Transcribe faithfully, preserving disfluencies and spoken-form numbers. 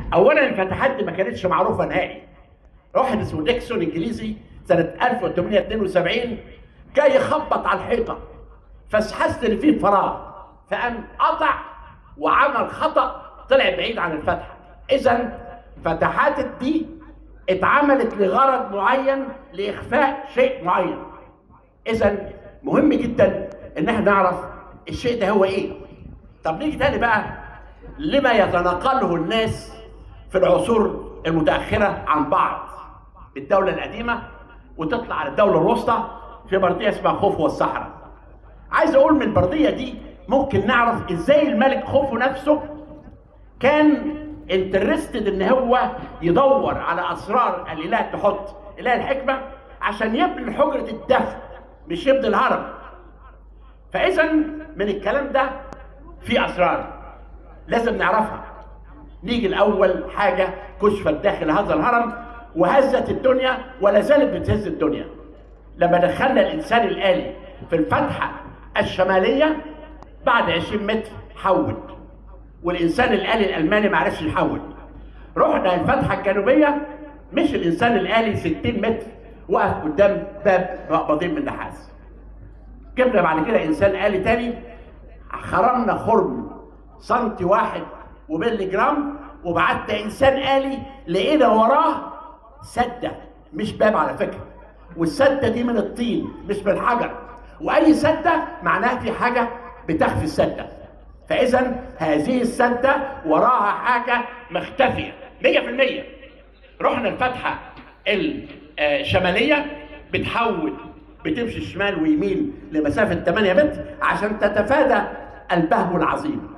اولا الفتحات دي ما كانتش معروفه نهائي. واحد اسمه ديكسون انجليزي سنه ألف وثمانمائة واثنين وسبعين جاي يخبط على الحيطه، فحس ان فيه فراغ، فقام قطع وعمل خطا طلع بعيد عن الفتحه. اذا فتحات دي اتعملت لغرض معين لاخفاء شيء معين. اذا مهم جدا ان احنا نعرف الشيء ده هو ايه. طب نيجي تاني بقى لما يتناقله الناس في العصور المتاخره عن بعض بالدوله القديمه وتطلع على الدوله الوسطى في برديه اسمها خوفو والصحراء. عايز اقول من البرديه دي ممكن نعرف ازاي الملك خوفو نفسه كان انترستد ان هو يدور على اسرار الاله تحط اله الحكمه عشان يبني حجره الدفن مش يبني الهرم. فاذا من الكلام ده في اسرار لازم نعرفها. نيجي الاول حاجه كشفت داخل هذا الهرم وهزت الدنيا ولا زالت بتهز الدنيا. لما دخلنا الانسان الالي في الفتحه الشماليه بعد عشرين متر حول، والانسان الالي الالماني ما عرفش يحول. رحنا الفتحه الجنوبيه مش الانسان الالي ستين متر وقف قدام باب مقبضين من نحاس. جبنا بعد كده انسان آلي تاني خرمنا خرم سنتي واحد وملي جرام وبعتنا انسان آلي لقينا وراه سده مش باب على فكره، والسده دي من الطين مش من الحجر، واي سده معناها في حاجه بتخفي السده. فاذا هذه السده وراها حاجه مختفيه مية في المية. رحنا الفتحه الشماليه بتحول بتمشي شمال ويمين لمسافه ثمانية متر عشان تتفادى البهو العظيم.